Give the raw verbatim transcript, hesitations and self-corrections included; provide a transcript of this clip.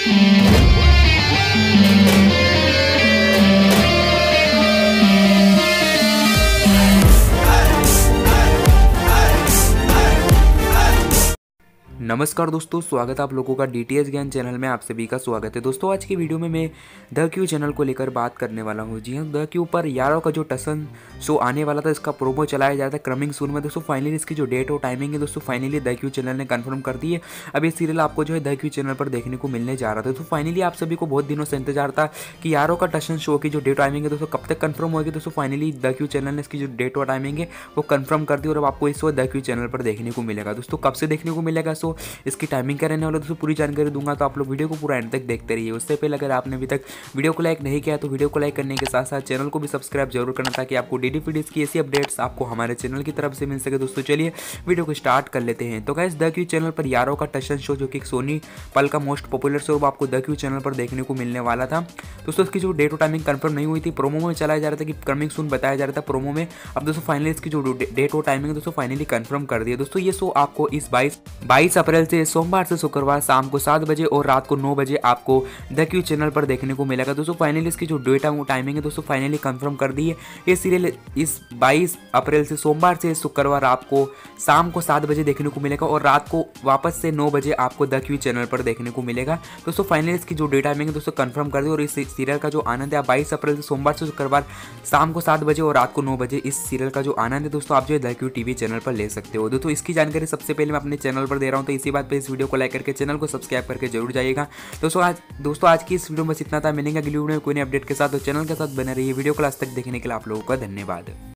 नमस्कार दोस्तों, स्वागत है आप लोगों का डीटीएच ज्ञान चैनल में। आप सभी का स्वागत है दोस्तों। आज की वीडियो में मैं द क्यू चैनल को लेकर बात करने वाला हूँ। जी हाँ, द क्यू पर यारो का जो टसन शो आने वाला था, इसका प्रोमो चलाया जा रहा था क्रमिंग सून में दोस्तों। फाइनली इसकी जो डेट और टाइमिंग है दोस्तों, फाइनली द क्यू चैनल ने कंफर्म कर दी है। अब ये सीरियल आपको जो है द क्यू चैनल पर देखने को मिलने जा रहा था। तो फाइनली आप सभी को बहुत दिनों से इंतजार था कि यारो का टसन शो की जो डेट टाइमिंग है दोस्तों कब तक कंफर्म होगी। दोस्तों फाइनली द क्यू चैनल ने इसकी जो डेट और टाइमिंग है वो कंफर्म कर दी और अब आपको इस वक्त द क्यू चैनल पर देखने को मिलेगा। दोस्तों कब से देखने को मिलेगा, सो इसकी टाइमिंग क्या रहने वाला, दोस्तों पूरी जानकारी दूंगा, तो आप लोग वीडियो को पूरा एंड तक देखते रहिए। उससे पहले अगर आपने अभी तक वीडियो को लाइक नहीं किया तो वीडियो को लाइक करने के साथ साथ चैनल को भी सब्सक्राइब जरूर करना, ताकि आपको डीडी फीडीज की ऐसी अपडेट्स आपको हमारे चैनल की तरफ से मिल सके। दोस्तों चलिए वीडियो को स्टार्ट कर लेते हैं। तो गाइस, द क्यू चैनल पर यारो का टशन शो, जो कि सोनी पल का मोस्ट पॉपुलर शो, वो आपको द क्यू चैनल पर देखने को मिलने वाला था। दोस्तों इसकी जो डेट और टाइमिंग कंफर्म नहीं हुई थी, प्रोमो में चलाया जा रहा था कि कमिंग सून बताया जा रहा था प्रोमो में। अब दोस्तों फाइनली इसकी जो डेट और टाइमिंग है दोस्तों फाइनली कंफर्म कर दिया। दोस्तों ये शो आपको इस बाईस बाईस अप्रैल से सोमवार से शुक्रवार शाम को सात बजे और रात को नौ बजे आपको द क्यू चैनल पर देखने को मिलेगा। दोस्तों फाइनली इसकी जो डेट टाइमिंग है दोस्तों फाइनली कंफर्म कर दी है। ये सीरियल इस बाईस अप्रैल से सोमवार से शुक्रवार आपको शाम को सात बजे देखने को मिलेगा और रात को वापस से नौ बजे आपको द क्यू चैनल पर देखने को मिलेगा। दोस्तों फाइनली इसकी जो डेट टाइमिंग है दोस्तों कंफर्म कर दी और इस सीरियल का जो आनंद है बाईस अप्रैल से सोमवार से शुक्रवार शाम को सात बजे और रात को नौ बजे इस सीरियल का जो आनंद है दोस्तों आप जो है द क्यू टीवी चैनल पर ले सकते हो। दोस्तों इसकी जानकारी सबसे पहले मैं अपने चैनल पर दे रहा हूँ, तो इसी बात पर इस वीडियो को लाइक करके चैनल को सब्सक्राइब करके जरूर जाइएगा। दोस्तों आज दोस्तों आज की इस वीडियो में बस इतना था। मिलेंगे अगली वीडियो में कोई नई अपडेट के साथ, तो चैनल के साथ बने रहिए। वीडियो को लास्ट तक देखने के लिए आप लोगों का धन्यवाद।